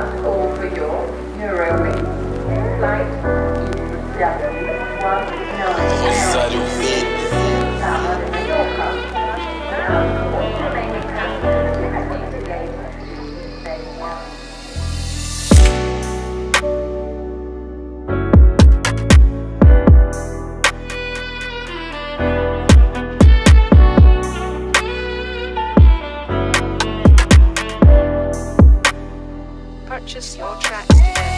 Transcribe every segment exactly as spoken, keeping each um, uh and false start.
that's all for your Nairobi flight W one nine Rosario Beats. Purchase your tracks today.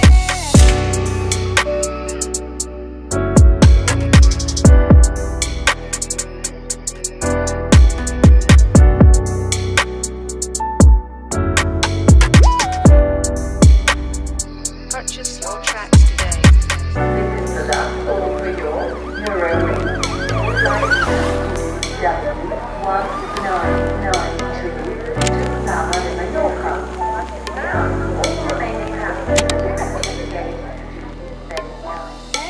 Purchase your tracks today. This is the last call for your Nairobi flight W one nine nine two to Sama de Mallorca. Now, all remaining passengers are indicated to bed nine.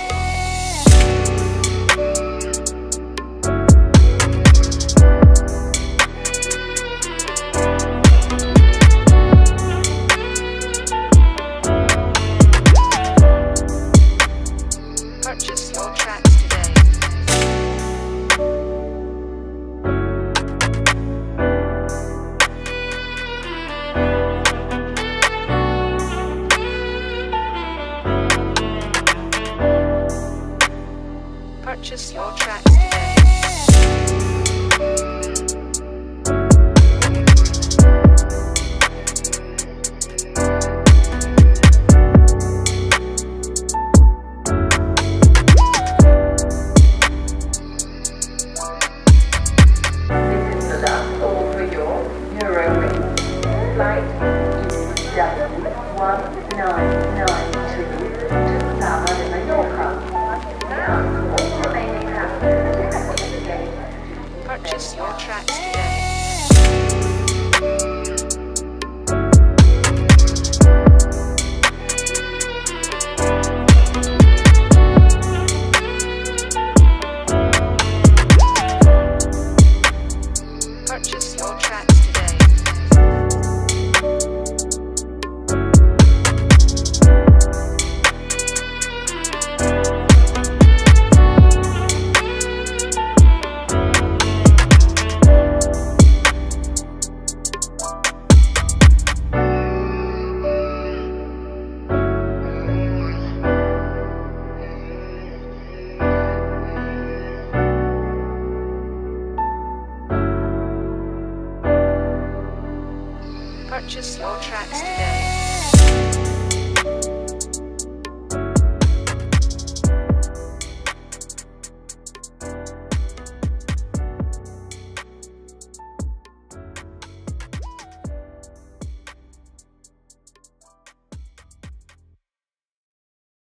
Purchase your tracks today. Purchase your tracks today. This is the last call for your Nairobi flight W one nine nine two to Sama de Mallorca. Now, all remaining passengers are indicated to Purchase your tracks today. Purchase your tracks today. Purchase your